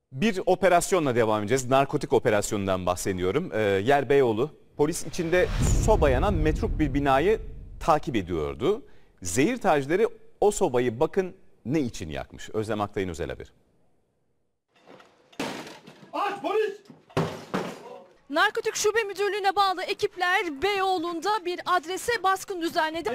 Bir operasyonla devam edeceğiz. Narkotik operasyonundan bahsediyorum. Yer Beyoğlu. Polis içinde soba yanan metruk bir binayı takip ediyordu. Zehir tacları o sobayı bakın ne için yakmış. Özlem Aktay'ın özel haberi. Aç polis! Narkotik Şube Müdürlüğü'ne bağlı ekipler Beyoğlu'nda bir adrese baskın düzenledi.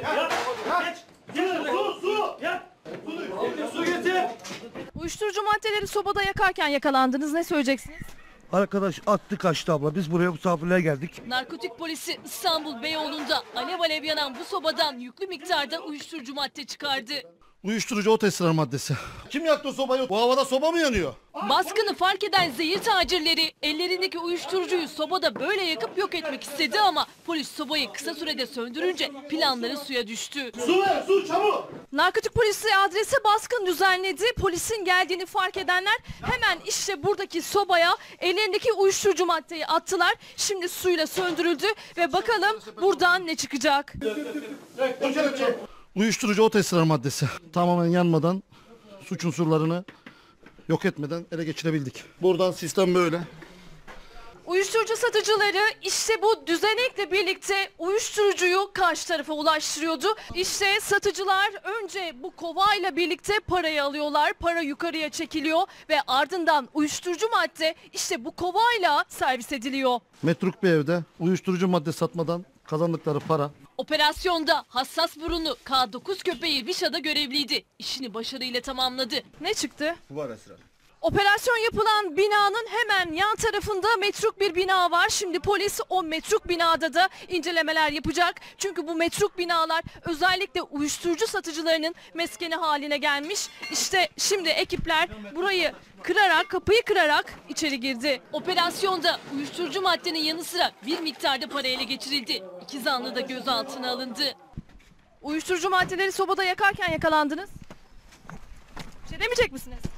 Su getir! Uyuşturucu maddeleri sobada yakarken yakalandınız. Ne söyleyeceksiniz? Arkadaş attı kaçtı abla. Biz buraya misafirliğe geldik. Narkotik polisi İstanbul Beyoğlu'nda alev alev yanan bu sobadan yüklü miktarda uyuşturucu madde çıkardı. Uyuşturucu o esrar maddesi. Kim yaktı o sobayı? Bu havada soba mı yanıyor? Baskını fark eden zehir tacirleri ellerindeki uyuşturucuyu sobada böyle yakıp yok etmek istedi ama polis sobayı kısa sürede söndürünce planları suya düştü. Su ver, su çabuk! Narkotik polisi adrese baskın düzenledi. Polisin geldiğini fark edenler hemen işte buradaki sobaya ellerindeki uyuşturucu maddeyi attılar. Şimdi suyla söndürüldü ve bakalım buradan ne çıkacak? Uyuşturucu o esrar maddesi. Tamamen yanmadan suç unsurlarını yok etmeden ele geçirebildik. Buradan sistem böyle. Uyuşturucu satıcıları işte bu düzenekle birlikte uyuşturucuyu karşı tarafa ulaştırıyordu. İşte satıcılar önce bu kovayla birlikte parayı alıyorlar. Para yukarıya çekiliyor ve ardından uyuşturucu madde işte bu kovayla servis ediliyor. Metruk bir evde uyuşturucu madde satmadan kazandıkları para. Operasyonda hassas burunlu K9 köpeği Vişa'da görevliydi. İşini başarıyla tamamladı. Ne çıktı? Var esrar. Operasyon yapılan binanın hemen yan tarafında metruk bir bina var. Şimdi polis o metruk binada da incelemeler yapacak. Çünkü bu metruk binalar özellikle uyuşturucu satıcılarının meskeni haline gelmiş. İşte şimdi ekipler burayı kırarak, kapıyı kırarak içeri girdi. Operasyonda uyuşturucu maddenin yanı sıra bir miktarda para ele geçirildi. 2 zanlı da gözaltına alındı. Uyuşturucu maddeleri sobada yakarken yakalandınız. Bir şey demeyecek misiniz?